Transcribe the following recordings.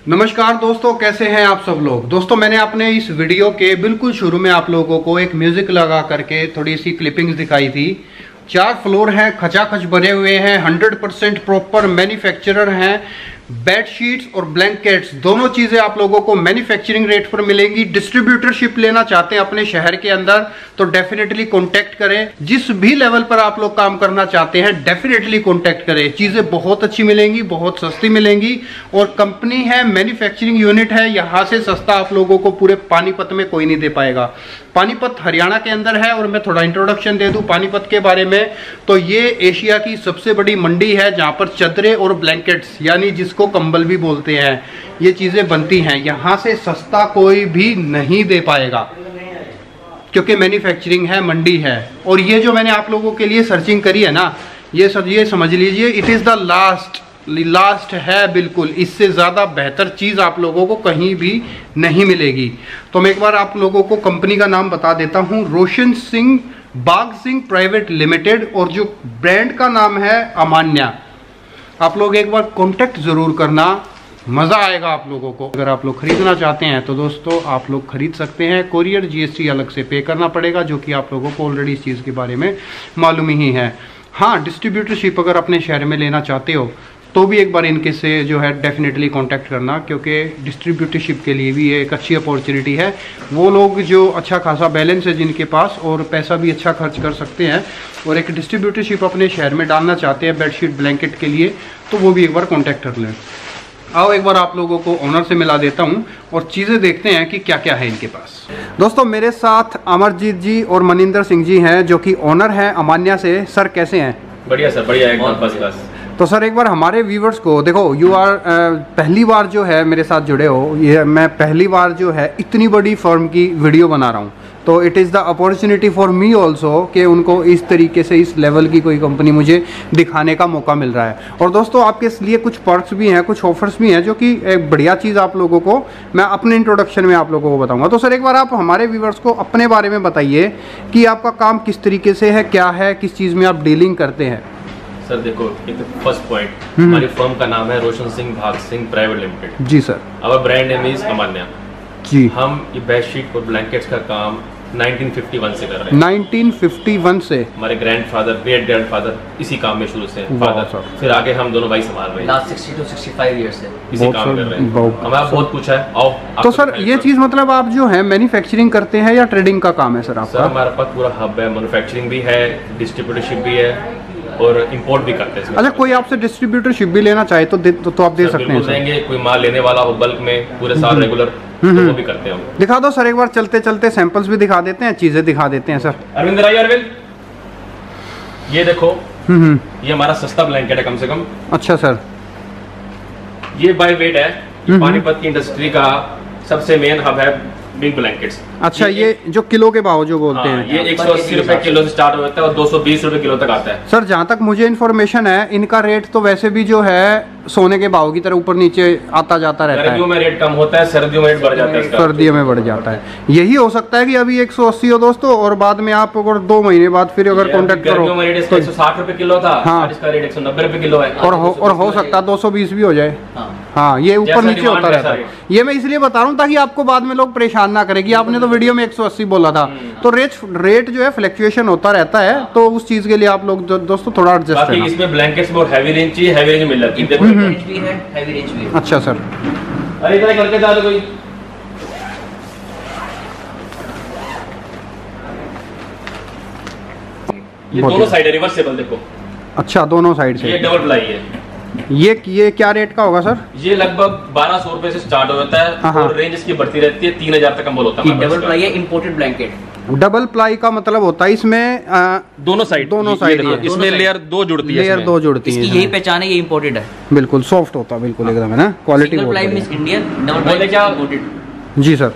नमस्कार दोस्तों, कैसे हैं आप सब लोग। दोस्तों मैंने अपने इस वीडियो के बिल्कुल शुरू में आप लोगों को एक म्यूजिक लगा करके थोड़ी सी क्लिपिंग्स दिखाई थी। 4 फ्लोर हैं, खचाखच बने हुए हैं, 100% प्रॉपर मैन्युफैक्चरर हैं। बेडशीट्स और ब्लैंकेट्स दोनों चीज़ें आप लोगों को मैन्युफैक्चरिंग रेट पर मिलेंगी। डिस्ट्रीब्यूटरशिप लेना चाहते हैं अपने शहर के अंदर तो डेफिनेटली कॉन्टैक्ट करें। जिस भी लेवल पर आप लोग काम करना चाहते हैं डेफिनेटली कॉन्टैक्ट करें। चीज़ें बहुत अच्छी मिलेंगी, बहुत सस्ती मिलेंगी और कंपनी है, मैन्युफैक्चरिंग यूनिट है। यहाँ से सस्ता आप लोगों को पूरे पानीपत में कोई नहीं दे पाएगा। पानीपत हरियाणा के अंदर है और मैं थोड़ा इंट्रोडक्शन दे दूं पानीपत के बारे में। तो ये एशिया की सबसे बड़ी मंडी है जहाँ पर चदरें और ब्लैंकेट्स यानी जिसको कंबल भी बोलते हैं, ये चीज़ें बनती हैं। यहाँ से सस्ता कोई भी नहीं दे पाएगा क्योंकि मैन्युफैक्चरिंग है, मंडी है। और ये जो मैंने आप लोगों के लिए सर्चिंग करी है ना, ये समझ लीजिए इट इज़ द लास्ट है। बिल्कुल इससे ज़्यादा बेहतर चीज़ आप लोगों को कहीं भी नहीं मिलेगी। तो मैं एक बार आप लोगों को कंपनी का नाम बता देता हूँ, रोशन सिंह बाग सिंह प्राइवेट लिमिटेड, और जो ब्रांड का नाम है अमान्या। आप लोग एक बार कांटेक्ट ज़रूर करना, मज़ा आएगा आप लोगों को। अगर आप लोग खरीदना चाहते हैं तो दोस्तों आप लोग खरीद सकते हैं। कोरियर GST अलग से पे करना पड़ेगा, जो कि आप लोगों को ऑलरेडी इस चीज़ के बारे में मालूम ही है। हाँ, डिस्ट्रीब्यूटरशिप अगर अपने शहर में लेना चाहते हो तो भी एक बार इनके से जो है डेफिनेटली कांटेक्ट करना, क्योंकि डिस्ट्रीब्यूटरशिप के लिए भी ये एक अच्छी अपॉर्चुनिटी है। वो लोग जो अच्छा खासा बैलेंस है जिनके पास और पैसा भी अच्छा खर्च कर सकते हैं और एक डिस्ट्रीब्यूटरशिप अपने शहर में डालना चाहते हैं बेडशीट ब्लैंकेट के लिए, तो वो भी एक बार कांटेक्ट कर लें। आओ एक बार आप लोगों को ओनर से मिला देता हूं और चीज़ें देखते हैं कि क्या क्या है इनके पास। दोस्तों मेरे साथ अमरजीत जी और मनिंदर सिंह जी हैं जो कि ओनर हैं अमान्या से। सर कैसे हैं? बढ़िया सर, बढ़िया, एकदम फर्स्ट क्लास। तो सर एक बार हमारे व्यूवर्स को देखो, यू आर पहली बार जो है मेरे साथ जुड़े हो। ये मैं पहली बार जो है इतनी बड़ी फर्म की वीडियो बना रहा हूँ, तो it is the opportunity for me also कि उनको इस तरीके से इस लेवल की कोई कंपनी मुझे दिखाने का मौका मिल रहा है। और दोस्तों आपके लिए कुछ पर्क्स भी हैं, कुछ ऑफर्स भी हैं, जो कि एक बढ़िया चीज़ आप लोगों को मैं अपने इंट्रोडक्शन में आप लोगों को बताऊंगा। तो सर एक बार आप हमारे व्यूवर्स को अपने बारे में बताइए कि आपका काम किस तरीके से है, क्या है, किस चीज़ में आप डीलिंग करते हैं। सर देखो, एक तो फर्स्ट पॉइंट, हमारी फर्म का नाम है रोशन सिंह भाग सिंह प्राइवेट लिमिटेड। जी sir. Our brand name is Amanya जी। हम ये बेडशीट और ब्लैंकेट्स का काम 1951 से कर रहे हैं। 1951 से? हमारे ग्रैंडफादर, ग्रेट ग्रैंडफादर इसी काम में शुरू से, फादर, फिर आगे हम दोनों भाई संभाल रहे हैं। लास्ट 60 to 65 ईयर से इसी काम कर रहे हैं। हमें आप बहुत कुछ है, आओ। तो सर ये चीज़ मतलब आप जो है मैन्युफैक्चरिंग करते हैं या ट्रेडिंग का काम है सर आपका? सर हमारे पास पूरा हब है, मैन्युफैक्चरिंग भी है, डिस्ट्रीब्यूटरशिप भी है और इंपोर्ट भी करते हैं। अच्छा, कोई आपसे डिस्ट्रीब्यूटरशिप भी लेना चाहे तो आप दे सकते हैं सर? देंगे। कोई माल लेने वाला हो बल्क में पूरे साल रेगुलर, तो वो भी करते हैं हम। दिखा दो सर एक बार, चलते चलते सैंपल्स भी दिखा देते हैं, चीजें दिखा देते हैं सर। अरविंद राय, अरविंद ये देखो, ये हमारा सस्ता ब्लैंकेट है कम से कम। अच्छा सर। ये बाय वेट है, पानीपत की इंडस्ट्री का सबसे मेन हब है बिग ब्लैंकेट्स। अच्छा, ये जो किलो के भाव जो बोलते हैं, ये 180 रुपए किलो से स्टार्ट होता है और 220 रुपए किलो तक आता है। सर जहाँ तक मुझे इन्फॉर्मेशन है इनका रेट तो वैसे भी जो है सोने के भाव की तरह ऊपर नीचे आता जाता रहता है। गर्मियों में रेट कम होता है, सर्दियों में रेट बढ़ जाता है। सर्दियों में बढ़ जाता है। यही हो सकता है कि अभी 180 हो दोस्तों, और बाद में आप अगर 2 महीने बाद फिर अगर कॉन्टेक्ट करो तो 160 रुपए किलो था। हाँ, इसका रेट 190 रुपए किलो है और हो सकता है 220 भी हो जाए। हाँ, ये ऊपर नीचे होता रहता है। ये मैं इसलिए बता रहा हूँ ताकि आपको बाद में लोग परेशान ना करें कि आपने तो वीडियो में 180 बोला था। तो रेट जो है फ्लक्चुएशन होता रहता है, तो उस चीज के लिए आप लोग दोस्तों थोड़ा एडजस्ट करना। इसमें ब्लैंकेट्स में हैवी रेंज चाहिए, हैवी रेंज मिल जाती है। हैवी रेंज भी है। अच्छा सर। अरे इधर करके जा दो कोई। ये दोनों साइड है, रिवर्सेबल देखो। अच्छा, दोनों साइड से। ये डबल प्लाई है। ये क्या रेट का होगा सर? ये लगभग 1200 रुपए से स्टार्ट होता है और रेंज इसकी बढ़ती रहती है, 3000 तक कम्बल होता है। डबल प्लाई है, इंपोर्टेड ब्लैंकेट। डबल प्लाई का मतलब होता है इसमें दोनों साइड इसमें लेयर 2 जुड़ती है। लेयर 2 जुड़ती है। इसकी यही पहचान है, ये इंपोर्टेड है। बिल्कुल सॉफ्ट होता है, बिल्कुल एकदम, है ना, क्वालिटी बहुत बढ़िया। Single ply Indian, double ply क्या इंपोर्टेड। जी सर।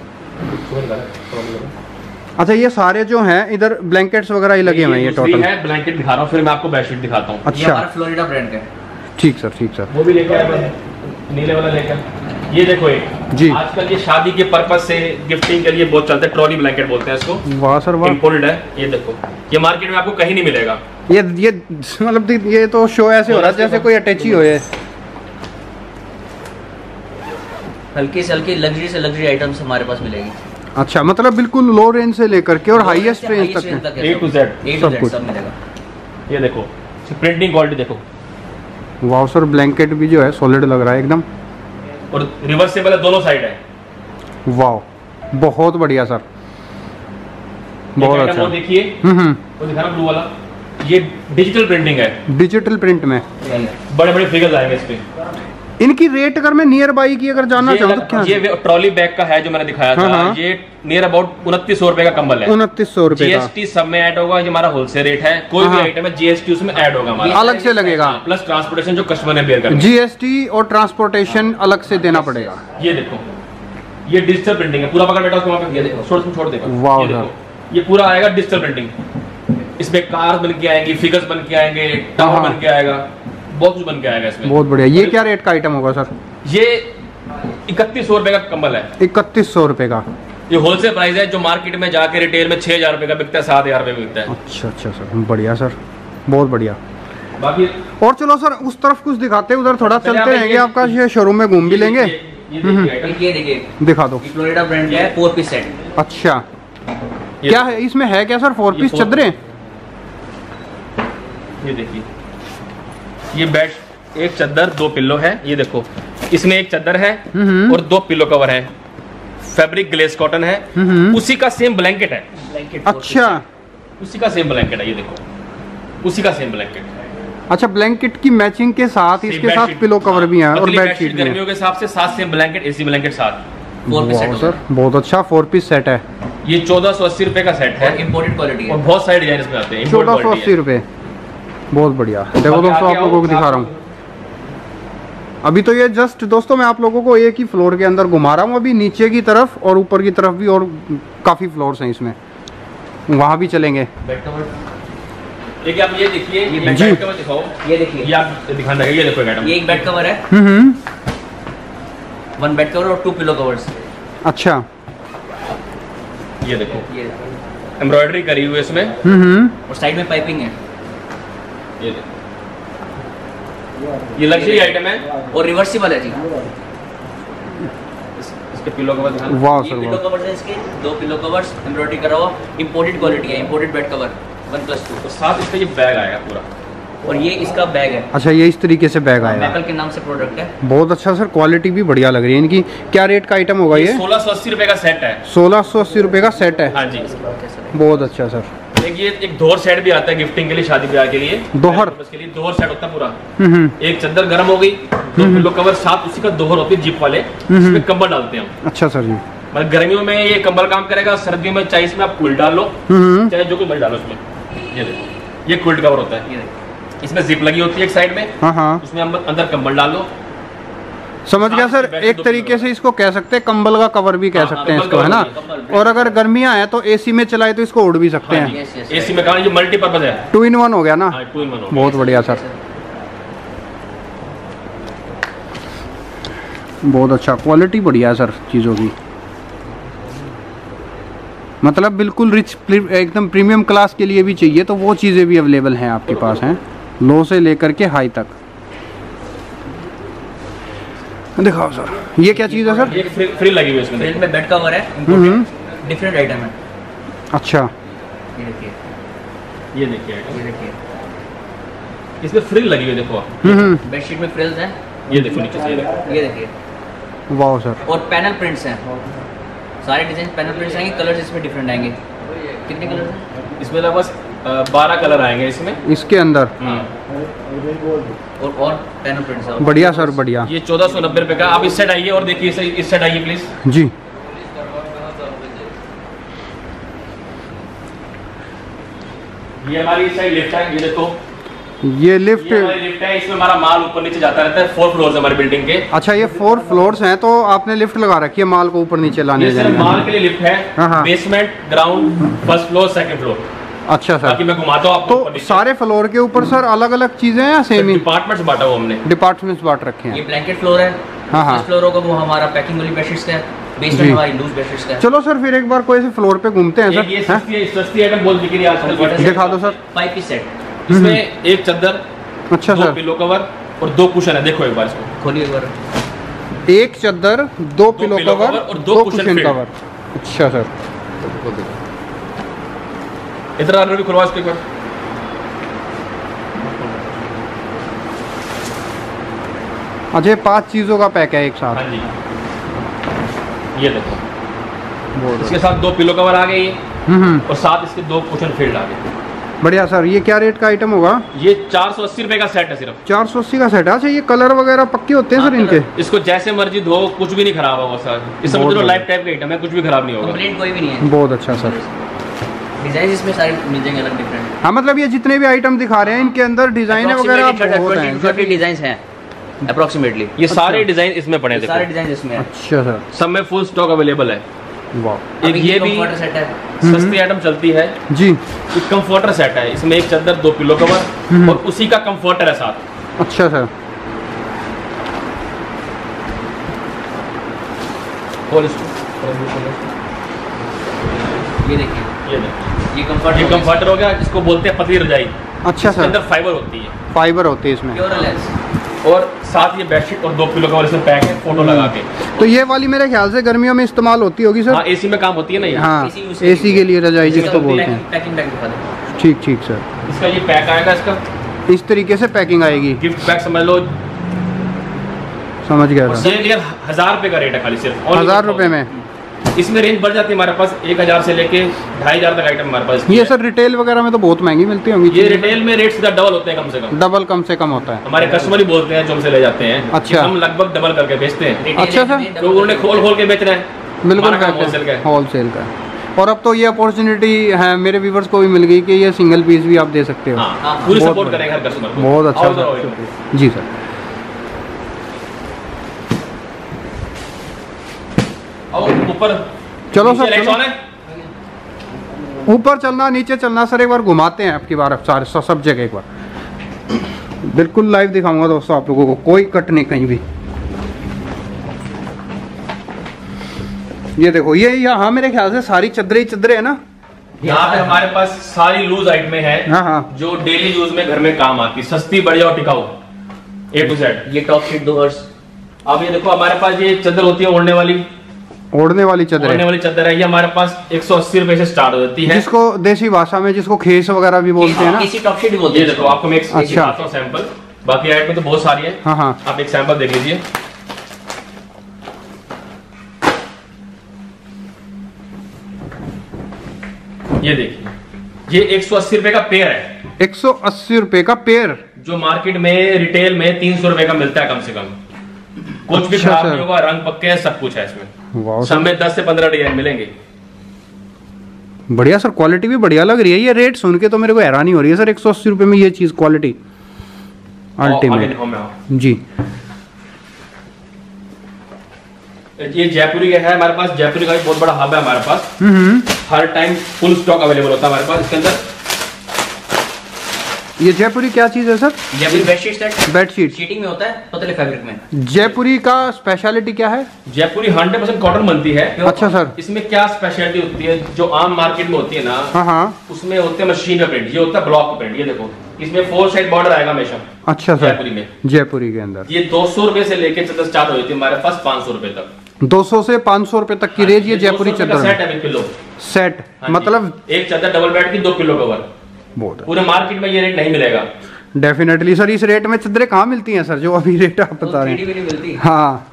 अच्छा, ये सारे जो हैं इधर ब्लैंकेट्स वगैरह ही लगे हुए हैं। ये टोटल है ब्लैंकेट दिखा रहा हूँ, फिर मैं आपको बेडशीट दिखाता हूँ। अच्छा, हमारा फ्लोरिडा ब्रांड का है। ठीक सर, ठीक सर। वो भी लेके आया, नीले वाला लेके। ये देखो एक जी, आजकल ये शादी के पर्पज से गिफ्टिंग के लिए बहुत चलता है, ट्रॉली ब्लैंकेट बोलते हैं इसको। वाह सर वाह, इंपोर्टेड है। ये देखो, ये मार्केट में आपको कहीं नहीं मिलेगा। ये मतलब ये तो शो ऐसे हो रहा है जैसे कोई अटैची हो। हल्की से हल्की लग्जरी से लग्जरी आइटम्स हमारे पास मिलेगी। अच्छा, मतलब बिल्कुल लो रेंज से लेकर के और हाईएस्ट रेंज तक है। A to Z सब कुछ मिलेगा। ये देखो प्रिंटिंग क्वालिटी देखो। वाह सर, ब्लैंकेट भी जो है सॉलिड लग रहा है एकदम, और रिवर्सेबल है, दोनों साइड है। वाह, बहुत बढ़िया सर, बहुत अच्छा। वो देखिए, वो दिखा रहा ब्लू वाला, ये डिजिटल प्रिंटिंग है। डिजिटल प्रिंट में बड़े बड़े फिगर्स आएंगे इस पे। इनकी रेट अगर मैं नियर बाई की अगर जानना चाहूँ तो क्या? ये ट्रॉली बैग का है जो मैंने दिखाया था, ये नियर अबाउट 2900 रुपए का कंबल है। 2900 रुपए का। जीएसटी सब में ऐड होगा, ये हमारा होलसेल रेट है। कोई भी आइटम है जीएसटी उसमें ऐड होगा हमारा, अलग से लगेगा, प्लस ट्रांसपोर्टेशन जो कस्टमर ने बेयर करना है। जीएसटी और ट्रांसपोर्टेशन अलग से देना पड़ेगा। ये देखो, ये डिजिटल प्रिंटिंग है, पूरा पकड़ बैठा उसको वहाँ पे, ये देखो छोड़ देगा। वाह ये देखो, ये पूरा आएगा डिजिटल प्रिंटिंग। इसमें कार बन के आएंगी, फिगर्स बन के आएंगे, टावर बन के आएगा, बहुत कुछ बन के आएगा इसमें। बहुत बढ़िया। ये क्या रेट का आइटम होगा सर? ये 3100 रुपए का कंबल है। 3100 रुपए का। ये होलसेल प्राइस है, जो मार्केट में जाके रिटेल में 6000 रुपए का बिकता है, 7000 रुपए बिकता है। अच्छा अच्छा सर, बढ़िया सर, बहुत बढ़िया। बाकी और चलो सर उस तरफ कुछ दिखाते हैं, उधर थोड़ा चलते रहेंगे, आपका ये शोरूम में घूम भी लेंगे। ये देखिए, दिखा दो। फ्लोरिडा ब्रांड है, 4 पीस सेट। अच्छा, क्या है इसमें, है क्या सर? 4 पीस चादरें। ये देखिए, ये बेड, एक चादर 2 पिल्लो है। ये देखो, इसमें एक चादर है और 2 पिल्लो कवर है। फैब्रिक ग्लेस कॉटन है, उसी का सेम ब्लैंकेट है। अच्छा, उसी का सेम ब्लैंकेट है। ये देखो, उसी का सेम ब्लैंकेट। अच्छा, ब्लैंकेट की मैचिंग के साथ इसके साथ पिलो कवर भी है और बेडशीट भी है। गर्मियों के हिसाब से साथ सेम ब्लैंकेट, एसी ब्लैंकेट साथ। 4 पीस सेट सर, बहुत अच्छा 4 पीस सेट है। ये 1480 रुपए का सेट है, इंपोर्टेड क्वालिटी है और बहुत सारे डिजाइन इसमें आते हैं। 1480 रुपए, बहुत बढ़िया। देखो दोस्तों, आप लोगों को दिखा रहा हूँ अभी तो ये जस्ट दोस्तों मैं आप लोगों को एक ही फ्लोर के अंदर घुमा रहा हूँ, अभी नीचे की तरफ और ऊपर की तरफ भी, और काफी फ्लोर्स हैं इसमें, वहाँ भी चलेंगे। बेड कवर देखिए, आप ये देखिए, ये बेड कवर दिखाओ। ये देखिए, ये आप दिखाना है, ये देखो मैडम, ये एक बेड कवर है। 1 बेड कवर और 2 पिलो कवर्स। अच्छा, ये देखो, एम्ब्रॉयडरी करी हुई है इसमें, और साइड में पाइपिंग है। ये देखो, ये लग्जरी आइटम है और रिवर्सिबल है जी। इसके पिलो कवर दिखाना। वाह ये सर, पिलो कवर्स है इसके, 2 पिलो कवर्स एम्ब्रॉयडरी करा हुआ, इंपोर्टेड क्वालिटी है, इंपोर्टेड बेड कवर 1+2। तो साथ इसका ये बैग आएगा पूरा, और ये इसका बैग है। अच्छा, ये इस तरीके से बैग आएगा, मैकल के नाम से प्रोडक्ट है। बहुत अच्छा सर, क्वालिटी भी बढ़िया लग रही है इनकी। क्या रेट का आइटम होगा ये? 1680 रुपए का सेट है। 1680 रुपए का सेट है। हाँ जी, बहुत अच्छा सर। देखिए, एक दोहर सेट भी आता है गिफ्टिंग के लिए, शादी ब्याह के लिए। दोहर के लिए दोहर सेट होता है पूरा। एक चादर गर्म हो गई, 2 पिलो कवर साथ उसी का दोहर होती है, जिप वाले, इसमें कंबल डालते हैं हम। अच्छा सर जी, मतलब गर्मियों में ये कंबल काम करेगा, सर्दियों में चाहे इसमें आप क्विल्ट डाल लो, चाहे जो कुछ डालो इसमें। ये देखो, ये क्विल्ट कवर होता है, इसमें जिप लगी होती है एक साइड में। हाँ, उसमें अंदर कंबल डाल लो। समझ गया सर। एक तरीके से इसको कह सकते हैं, कंबल का कवर भी कह सकते हैं इसको, है ना। और अगर गर्मियां हैं तो एसी में चलाए तो इसको उड़ भी सकते हैं। एसी में कहा, ये मल्टीपर्पज है, 2 in 1 हो गया ना। 2 in 1 हो। बहुत बढ़िया सर, बहुत अच्छा, क्वालिटी बढ़िया है सर चीज़ों की, मतलब बिल्कुल रिच, एकदम प्रीमियम क्लास के लिए भी चाहिए तो वो चीज़ें भी अवेलेबल हैं आपके पास हैं, लो से लेकर के हाई तक। दिखाओ सर, ये क्या चीज़ है सर? ये फ्रिल लगी हुई है इसमें। फ्रिल में बेड कवर है, डिफरेंट आइटम है। अच्छा, ये देखिए, ये देखिए, ये देखिए, इसमें फ्रिल लगी हुई है, देखो आप। बेडशीट में फ्रिल्स हैं। ये देखो नीचे से, ये देखिए, वाह सर। और पैनल प्रिंट्स हैं, सारे डिजाइन पैनल प्रिंट्स आएंगे, कलर्स इसमें डिफरेंट आएंगे। कितने कलर्स हैं इसमें? लगभग 12 कलर आएंगे इसमें, इसके अंदर। और पैनल प्रिंट्स हैं। बढ़िया सर, बढ़िया। ये 1490 रुपए का। आप इस साइड आइए और देखिए, इस साइड आइए प्लीज जी। ये हमारी इस साइड लिफ्ट है, ये देखो, ये लिफ्ट है, इसमें हमारा माल ऊपर नीचे जाता रहता है। 4 फ्लोर्स है हमारी बिल्डिंग के। अच्छा, ये 4 फ्लोर्स हैं तो आपने लिफ्ट लगा रखी है माल को ऊपर नीचे लाने ये सिर्फ माल के लिए लिफ्ट है। हाँ। Basement, ground, first floor, second floor. अच्छा सर, बाकी मैं घुमाता हूँ आपको। तो सारे फ्लोर के ऊपर सर अलग अलग चीजें हैं या सेम ही? डिपार्टमेंट्स बांटा हुआ हमने, डिपार्टमेंट्स बांट रखे ये हैं। ब्लैंकेट फ्लोर है। हाँ। फर्स्ट फ्लोर होगा वो हमारा पैकिंग वाली बेडशीट्स का है, बेसमेंट हमारी लूज बेडशीट्स का है। चलो सर, फिर एक बार कोई से फ्लोर पे घूमते हैं ये सर। सस्ती आइटम बहुत बिक रही है आजकल। दिखा दो सर। 5 पीस सेट, इसमें एक चादर, अच्छा 2 सर, पिलो कवर और 2 कुशन है। देखो एक बार इसको, खोलिए एक बार। एक चादर, दो पिलो कवर और दो कुशन कवर। अच्छा सर, इधर भी खुलवा इसके ऊपर। अच्छा, 5 चीजों का पैक है एक साथ। हाँ जी, ये देखो इसके साथ 2 पिलो कवर आ गए ये, और साथ इसके 2 कुशन फील्ड आ गए। बढ़िया सर। ये क्या रेट का आइटम होगा? ये 480 रुपए का सेट है सिर्फ। 480 का सेट है। अच्छा, ये कलर वगैरह पक्के होते हैं सर इनके? इसको जैसे मर्जी धो, कुछ भी नहीं खराब होगा सर। इस समझ लो लाइफ टाइप का आइटम है, कुछ भी खराब नहीं होगा, कंप्लेंट कोई भी नहीं है। बहुत अच्छा सर। डिजाइन इसमें सारे मिल जाएंगे अलग डिफरेंट। हाँ, मतलब ये जितने भी आइटम दिखा रहे हैं इनके अंदर डिजाइन वगैरह बहुत हैं। 30 डिजाइन हैं अप्रोक्सीमेटली। ये सारे डिजाइन इसमें पड़े हैं, सारे डिजाइन इसमें हैं। अच्छा सर, सब में फुल स्टॉक अवेलेबल है। वाह। एक ये भी सेट है, सस्ती आइटम चलती है जी। एक कंफर्टर सेट है, इसमें एक चादर, 2 पिलो कवर और उसी का कंफर्टर है साथ। अच्छा सर। और इसको ये देखिए, ये कंफर्टर हो गया, जिसको बोलते हैं पतली रजाई। अच्छा इसके सर, अंदर फाइबर होती है, फाइबर होती है इसमें। Pure lace. और साथ ये बेडशीट और 2 पिलो कवर इसमें पैक है, फोटो लगा के। तो ये वाली मेरे ख्याल से गर्मियों में इस्तेमाल होती होगी सर? हाँ, एसी में काम होती है ना ये। हाँ, एसी के लिए रजाई जिसको बोलते हैं। पैकिंग बैग दिखा दो। ठीक ठीक सर। इसका ये पैक आएगा, इसका इस तरीके से पैकिंग आएगी। गिफ्ट पैक समझ लो। समझ गया सर। ये 1000 रुपए का रेट है खाली, सिर्फ 1000 रुपए में। इसमें रेंज बढ़ जाती है हमारे पास 1000 से लेके 2500 तक आइटम हमारे पास। ये सर रिटेल वगैरह में तो बहुत महंगी मिलती होंगी। ये रिटेल में रेट सीधा डबल होते हैं, कम से कम डबल कम से कम होता है। हमारे कस्टमर ही बोलते हैं जो हमसे ले जाते हैं। अच्छा। हम लगभग डबल करके बेचते हैं। अच्छा सर। तो उन्होंने खोल के बेच रहे हैं। बिल्कुल होलसेल का है। होलसेल का। और अब तो ये अपॉर्चुनिटी है मेरे व्यूवर्स को भी मिल गई कि ये सिंगल पीस भी आप दे सकते हो। हाँ, पूरी सपोर्ट करेंगे हर कस्टमर को। बहुत अच्छा सर। जी सर। ऊपर चलो सर, ऊपर चलना नीचे चलना सर, एक बार घुमाते हैं आपकी बार सारे सब जगह एक बार। बिल्कुल लाइव दिखाऊंगा दोस्तों आप लोगों को, कोई कट नहीं कहीं भी। ये देखो, ये यहाँ मेरे ख्याल से सारी चद्दरें है ना? यहाँ पे हमारे पास सारी लूज आइटमें हैं। हाँ हाँ, जो डेली यूज में घर में काम आती, सस्ती, बढ़िया और टिकाऊ, A to Z। ये टॉप शीट 2 हर्ट्ज। अब ये देखो, हमारे पास ये चादर होती है ओढ़ने वाली चादर है। ये हमारे पास 180 रुपए से स्टार्ट हो जाती है, जिसको देसी भाषा में जिसको खेस वगैरह भी बोलते हैं ना। इसी टॉप शीट बोलते हैं। ये देखो, आपको मैं एक दिखाता हूं सैंपल। बाकी आइटम तो बहुत सारी है। हाँ हाँ, आप एक सैंपल देख लीजिए। ये देखिए, ये 180 रुपए का पेयर है। 180 रुपए का पेयर, जो मार्केट में रिटेल में 300 रुपए का मिलता है कम से कम। कुछ भी खराब नहीं होगा, रंग पक्के हैं, सब कुछ है इसमें। सब में 10 से 15 डिजाइन मिलेंगे। बढ़िया सर, क्वालिटी भी बढ़िया लग रही है। ये रेट सुन के तो मेरे को हैरानी हो रही है सर, 180 रुपए में ये चीज, क्वालिटी अल्टीमेट जी। ये जयपुरी का है हमारे पास। जयपुरी का भी बहुत बड़ा हब है हमारे पास। हर टाइम फुल स्टॉक अवेलेबल होता है हमारे पास। इसके अंदर ये जयपुरी क्या चीज है sir? Jaipuri bedsheet set. Bedsheet sheeting में होता है, पतले फैब्रिक में। जयपुरी का स्पेशलिटी क्या है? जयपुरी 100% कॉटन बनती है। अच्छा सर। इसमें क्या स्पेशलिटी होती है, जो आम मार्केट में होती है ना, हाँ हाँ, उसमें होते हैं मशीन का प्रिंट, ये होता है ब्लॉक प्रिंट। ये देखो, इसमें 4 साइड बॉर्डर आएगा हमेशा। अच्छा सर। जयपुरी में, जयपुरी के अंदर ये 200 रुपए से लेके चादर स्टार्ट हो जाती है हमारे पास 500 रुपए तक। 200 से 500 रुपए तक की रेंज ये जयपुरी चादर सेट है। पिलो सेट, मतलब एक चादर डबल बेड की 2 पिलो कवर। बहुत पूरे मार्केट में ये रेट नहीं मिलेगा। Definitely sir. इस रेट में चादरें कहाँ मिलती हैं सर, जो अभी रेट आप बता रहे हैं? हाँ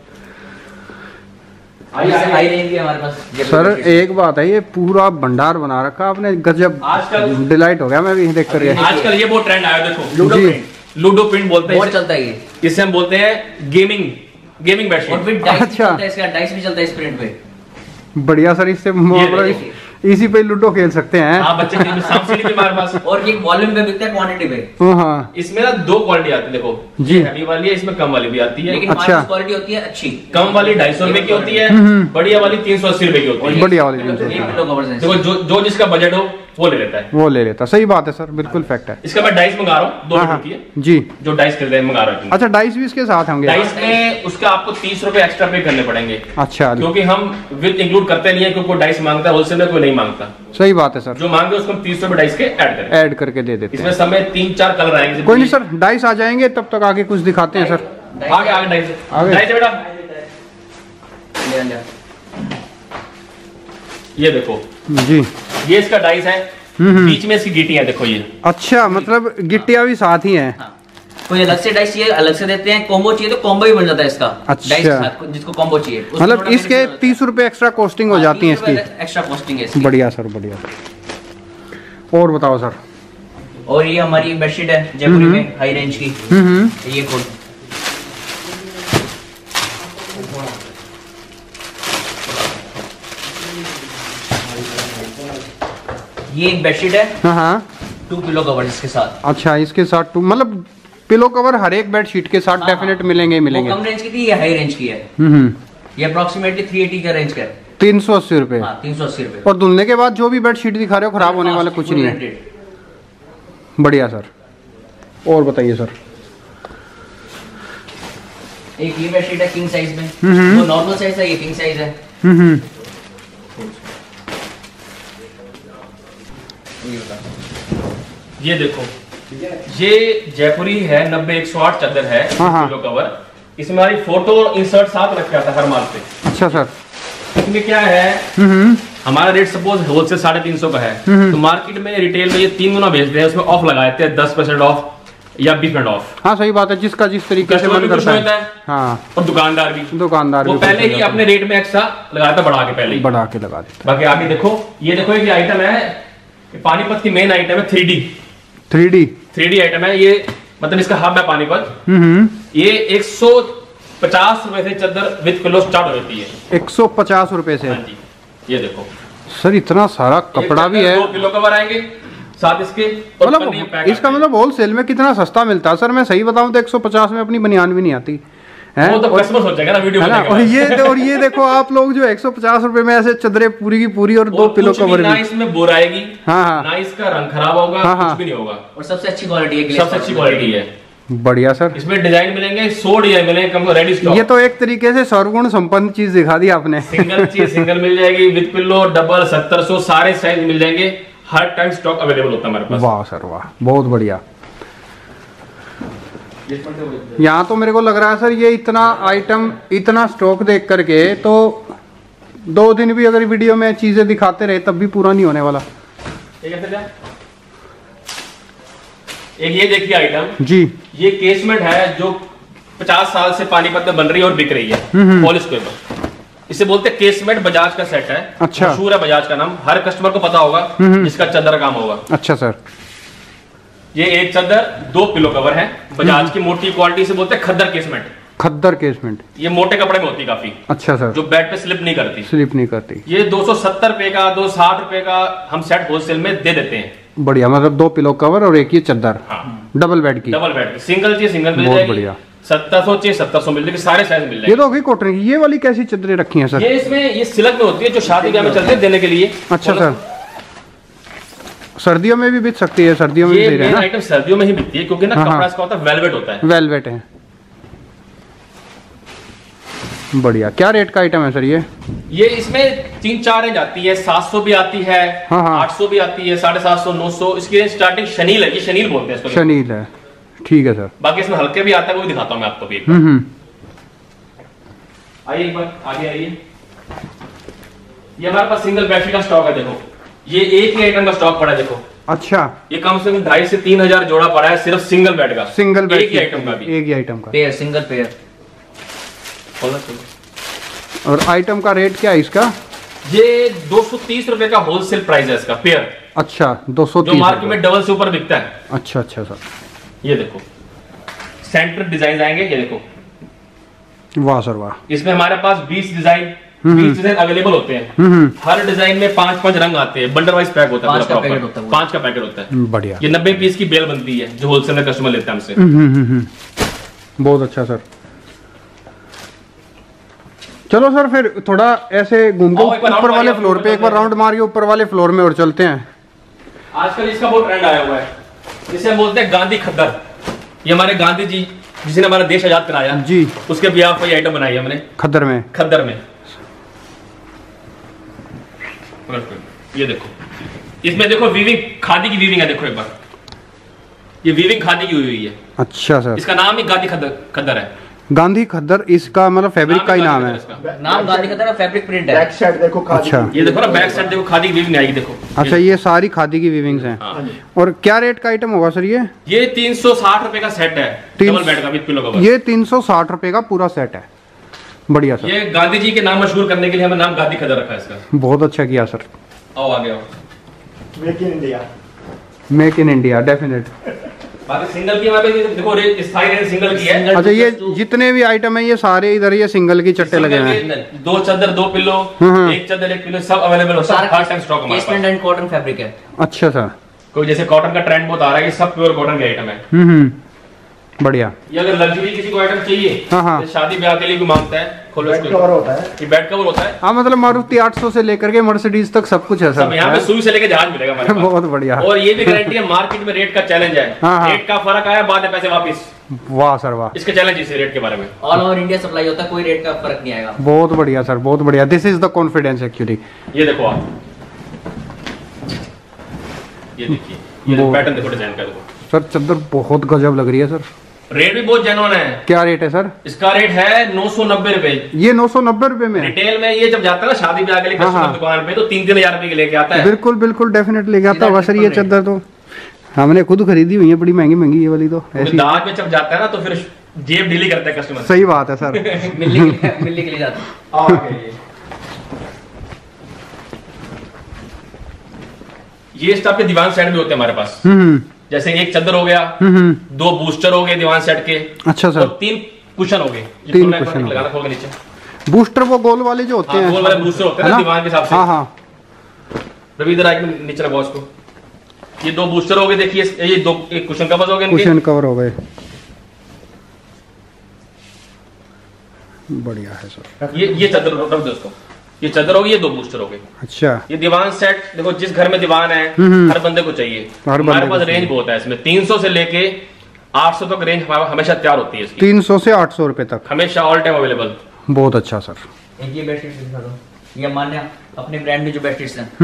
हाई रेंज भी हमारे पास सर। एक बात है, ये पूरा भंडार बना रखा आपने, गजब। आजकल डिलाइट हो गया मैं भी देख कर। आजकल ये बहुत ट्रेंड आया, देखो लूडो प्रिंट। लूडो प्रिंट बोलते हैं, बहुत चलता है ये। इससे हम बोलते हैं गेमिंग बेडशीट। अच्छा, इसका डाइस भी चलता है इस प्रिंट पे। बढ़िया सर। इससे इसी पे लूडो खेल सकते हैं। हाँ, बच्चे के लिए सांप सीढ़ी भी हमारे पास। और ये वॉल्यूम पे बिकता है, क्वांटिटी पे। हाँ, इसमें ना 2 क्वालिटी आती है, देखो जी। हैवी वाली है, इसमें कम वाली भी आती है। लेकिन अच्छा, क्वालिटी होती है अच्छी। कम वाली 250 रुपए की होती है, बढ़िया वाली 380 रुपए की होती है। बढ़िया वाली देखो, जो जिसका बजट हो वो ले लेता है, वो ले लेता। सही बात है सर, बिल्कुल फैक्ट है। इसका मैं डाइस मंगा रहा हूँ 2 रुपए की है जी। जो डाइस खरीदे मंगा रहा हूँ। अच्छा, डाइस भी इसके साथ होंगे? डाइस में उसका आपको 30 रुपए एक्स्ट्रा पे करने पड़ेंगे। अच्छा, क्योंकि हम विद इंक्लूड करते नहीं है, क्योंकि कोई डाइस मांगता है होलसेल में, कोई नहीं मांगता। सही बात है सर। जो मांगे उसको हम 30 रुपए डाइस के ऐड करके दे देते हैं। इसमें समय 3-4 कलर आएंगे। कोई नहीं सर, डाइस आ जाएंगे तब तक आगे कुछ दिखाते हैं सर। आगे आगे डाइस बेटा, ये देखो जी, ये इसका डाइस है, बीच में इसकी गिट्टियां है, देखो ये। अच्छा, मतलब गिट्टियां भी साथ ही हैं। हाँ। कोई अलग से डाइस चाहिए अलग से देते हैं, कॉम्बो चाहिए तो कॉम्बो भी बन जाता है इसका। अच्छा। डाइस के साथ जिसको कॉम्बो चाहिए, मतलब इसके 30 रुपए एक्स्ट्रा कॉस्टिंग हो जाती है इसकी। एक्स्ट्रा कॉस्टिंग है इसकी। बढ़िया सर, बढ़िया। और बताओ सर। और ये हमारी बेडशीट है जयपुरी में, हाई रेंज की। ये खोल, ये एक बेडशीट है। हाँ, 2 पिलो कवर इसके साथ। अच्छा, इसके साथ 2 मतलब पिलो कवर हर एक बेडशीट के साथ डेफिनेट मिलेंगे ही मिलेंगे। कम रेंज की थी, ये हाई रेंज की है। ये अप्रोक्सीमेटली 380 का रेंज का है। 380 रुपए। 380 रुपए। और धुलने के बाद जो भी बेडशीट दिखा रहे हो खराब होने वाला कुछ नहीं है। बढ़िया सर। और बताइए सर। एक ये बेडशीट है किंग साइज में, वो नॉर्मल साइज है, ये किंग साइज है। ये देखो, ये जयपुरी है 90-108 चादर है, किलो कवर। इसमें हमारी फोटो इंसर्ट साथ रखा था हर माल पे। अच्छा सर। इसमें क्या है, हमारा रेट सपोज होलसेल 350 का है, तो मार्केट में रिटेल में ये 3 गुना बेचते हैं, उसमें ऑफ लगा देते हैं 10% ऑफ या 20% ऑफ। हाँ सही बात है, जिसका जिस तरीके से मन करता है। हाँ। और दुकानदार भी वो पहले ही अपने रेट में एक्स्ट्रा लगाता, बढ़ा के पहले बढ़ा के लगा देता। बाकी आगे देखो, ये देखो एक आइटम है, पानीपत की मेन आइटम है 3D आइटम है ये, मतलब इसका हब है पानीपत। ये 150 रुपए से चादर विद पिलो स्टार्ट होती है। 150 रुपए से। हाँ जी, ये देखो सर, इतना सारा कपड़ा भी है। 2 पिलो कवर आएंगे साथ इसके। मतलब इसका मतलब होलसेल में कितना सस्ता मिलता है सर। मैं सही बताऊं तो 150 में अपनी बनियान भी नहीं आती है। वो तो कस्टमर सोचेगा ना वीडियो है। और ये देखो आप लोग जो 150 रुपए में ऐसे चादरें पूरी की पूरी और 2 पिलो कवर भी। ना इसमें बोर आएगी, हाँ, ना इसका रंग खराब होगा, कुछ भी नहीं होगा। और सबसे अच्छी क्वालिटी है, सबसे अच्छी क्वालिटी है। बढ़िया सर। इसमें डिजाइन मिलेंगे, 100 डिजाइन मिलेंगे रेडी स्टॉक। ये तो एक तरीके से सर्वगुण संपन्न चीज दिखा दी आपने। सिंगल मिल जाएगी, विद पिलो, डबल, 1700 सारे साइज मिल जाएंगे। हर टाइम स्टॉक अवेलेबल होता है हमारे पास। वाह सर वाह, बहुत बढ़िया। यहाँ तो मेरे को लग रहा है सर, ये इतना आइटम, इतना स्टॉक देख करके तो 2 दिन भी अगर वीडियो में चीजें दिखाते रहे तब भी पूरा नहीं होने वाला। एक ये देखिए आइटम जी, ये केसमेंट है जो 50 साल से पानीपत में बन रही है और बिक रही है पॉलिश के ऊपर। इसे बोलते हैं केसमेंट, बजाज का सेट है। अच्छा। मशहूर है बजाज का नाम, हर कस्टमर को पता होगा जिसका चादर काम होगा। अच्छा सर। ये एक चादर 2 पिलो कवर है, बजाज की मोटी क्वालिटी से बोलते हैं खद्दर केसमेंट। खद्दर केसमेंट, ये मोटे कपड़े में होती है काफी। अच्छा सर। जो बेड पे स्लिप नहीं करती। स्लिप नहीं करती। ये 270 रुपए का, 260 रुपए का हम सेट होलसेल में दे देते हैं। बढ़िया, मतलब 2 पिलो कवर और एक ये चादर। हाँ। डबल बेड की। डबल बेड की, सिंगल चाहिए सिंगल मिल जाएगी। बढ़िया। 1700 चाहिए 1700 मिल जाएगी, सारे साइज मिल जाएंगे। ये तो होगी कॉटन की। ये वाली कैसी चादरें रखी हैं सर? ये इसमें ये सिल्क में होती है, जो शादी ब्याह में चलते हैं देने के लिए। अच्छा सर। सर्दियों में भी बिक सकती है? सर्दियों में भी दे रहे हैं ना? आइटम सर्दियों में ही बिकती है, क्योंकि ना कपड़ा इसका होता है वेलवेट होता है। वेलवेट है। बढ़िया। क्या रेट का आइटम है सर ये? ये इसमें 3-4 रेंज आती है, 700 भी आती है, 800 भी आती है, 750, 900। इसकी रेंज स्टार्टिंग शनील है, ये शनील बोलते हैं इसको। शनील है, ठीक है सर। बाकी इसमें हल्के भी आता है, वो भी दिखाता हूँ मैं आपको भी। आइए एक बार आगे आइए। ये हमारे पास सिंगल बेडशीट का स्टॉक है, देखो ये एक ही आइटम का स्टॉक पड़ा है, देखो। अच्छा। ये कम से कम 2500 से 3000 जोड़ा पड़ा है सिर्फ सिंगल बेड का। सिंगल बेड, एक ही आइटम का भी, एक ही आइटम का पेयर, सिंगल पेयर। और आइटम का रेट क्या है इसका? ये 230 रुपए का होलसेल प्राइस है इसका पेयर। अच्छा, 230। जो मार्केट में डबल से ऊपर बिकता है। अच्छा अच्छा सर। ये देखो सेंटर डिजाइन आएंगे, ये देखो। वाह सर वाह। इसमें हमारे पास 20 डिजाइन अवेलेबल होते हैं। हर डिजाइन में 5-5 रंग आते हैं, बंडल वाइज पैक होता है। 5 का पैकेट होता है। बढ़िया। ये 90 पीस की बेल बनती है जो होलसेल में कस्टमर लेते हैं हमसे। बहुत अच्छा सर। चलो सर, फिर थोड़ा ऐसे घूम के ऊपर वाले फ्लोर पे एक बार राउंड मारिए, ऊपर वाले फ्लोर में और चलते हैं। आजकल इसका बहुत ट्रेंड आया हुआ है, जिसे हम बोलते हैं गांधी खद्दर। ये हमारे गांधी जी जिसने हमारा देश आजाद कराया जी, उसके ब्याह पर आइटम बनाई हमने खद्दर में। ये देखो, इसमें देखो वीविंग, खादी की वीविंग है। देखो एक बार, ये वीविंग खादी की हुई है। अच्छा सर। इसका नाम ही गांधी खद्दर है। गांधी खद्दर, इसका मतलब फैब्रिक का ही नाम है। नाम गांधी खद्दर, फैब्रिक प्रिंट है। बैक साइड देखो खादी अच्छा। की। ये देखो ना बैक साइड देखो, खादी की वीविंग आएगी देखो। अच्छा, ये सारी खादी की वीविंग्स हैं। हाँ। और क्या रेट का आइटम होगा सर ये? 360 रुपए का सेट है, डबल बेड का विद पिलो कवर। ये 360 रुपए का पूरा सेट है। बढ़िया सर। ये गांधी जी के नाम मशहूर करने के लिए हमें नाम गांधी खद्दर रखा है इसका। बहुत अच्छा किया सर। आओ आगे आओ। Make in India. Make in India definite. बाकी सिंगल की हमारे देखो रेट, स्थाई रेट सिंगल की है। अच्छा, ये जितने भी आइटम है ये सारे इधर ये सिंगल की चट्टे लगे हुए हैं। 2 चादर 2 पिल्लो, एक चादर 1 पिल्लो, सब अवेलेबल होता है। हर टाइम स्टॉक हमारे पास। केसमेंट एंड कॉटन फैब्रिक है। अच्छा सर। कोई जैसे कॉटन का ट्रेंड बहुत आ रहा है, ये सब प्योर कॉटन के आइटम है। बढ़िया। ये अगर लग्जरी किसी को आइटम चाहिए, हाँ। तो शादी ब्याह के लिए भी मांगता है, खोलो बैक इसको। कवर होता है। ये बेड कवर होता है। हाँ, मतलब मारुति 800 से लेकर के मर्सिडीज तक सब कुछ है सब यहाँ पे सर। सुई से लेके जहाज मिलेगा हमारे पास। बहुत बढ़िया। और ये भी गारंटी है, मार्केट में रेट का चैलेंज है। हाँ। रेट का फर्क आया, बाद में पैसे वापस। वाह सर वाह। इसका चैलेंज इस रेट के बारे में। ऑल ओवर इंडिया सप्लाई होता है, कोई रेट का फर्क नहीं आएगा। बहुत बढ़िया सर, बहुत बढ़िया। This is the confidence actually. ये देखो आप, ये देखिए, ये पैटर्न देखो, डिजाइन का देखो सर। चादर बहुत गजब लग रही है सर। रेट भी बहुत जेन्युइन है। क्या रेट है सर? इसका रेट है 990 रुपए। ये 990 रुपए में है। रिटेल में ये जब जाता है ना शादी ब्याह के लिए हाँ, कस्टमर हाँ। दुकान पे, तो 3-3 हजार रुपए के लेके आता है। बिल्कुल बिल्कुल डेफिनेट लेके आता होगा सर। ये सीधा चादर तो हमने खुद खरीदी हुई है, बड़ी महंगी महंगी ये वाली तो ऐसी। दाज में जब जाता है ना, तो फिर जेब ढीली करता है कस्टमर। सही बात है सर। मिलने के लिए जाता है। ये इस टाइप के दीवान सेट भी होते हैं हमारे पास। जैसे एक चादर हो गया, 2 बूस्टर हो गए दीवान सेट के। अच्छा सर। और 3 कुशन हो गए। 3 कुशन हो लगाना खोल के नीचे। बूस्टर वो गोल वाले जो होते हैं। गोल वाले बूस्टर होते हैं ना दीवान के हिसाब से। हाँ हाँ। रवि इधर आके नीचे लगाओ उसको। ये 2 बूस्टर हो गए, देखिए ये 2 एक कुशन कवर हो गए इनके। कुशन कवर हो गए। बढ़िया है सर। ये चादर रख दो उसको। ये चादर हो गई, ये 2 बूस्टर हो गए। अच्छा। ये दीवान सेट देखो, जिस घर में दीवान है हर बंदे को चाहिए। हमारे पास रेंज बहुत है इसमें, 300 से लेके 800 तक रेंज हमेशा तैयार होती है इसकी। 300 से 800 रुपए तक हमेशा ऑल टाइम अवेलेबल। बहुत अच्छा सर। एक ये बेडशीट दिखा दो, ये मान्य अपने ब्रांड में जो बेडशीट्स हैं।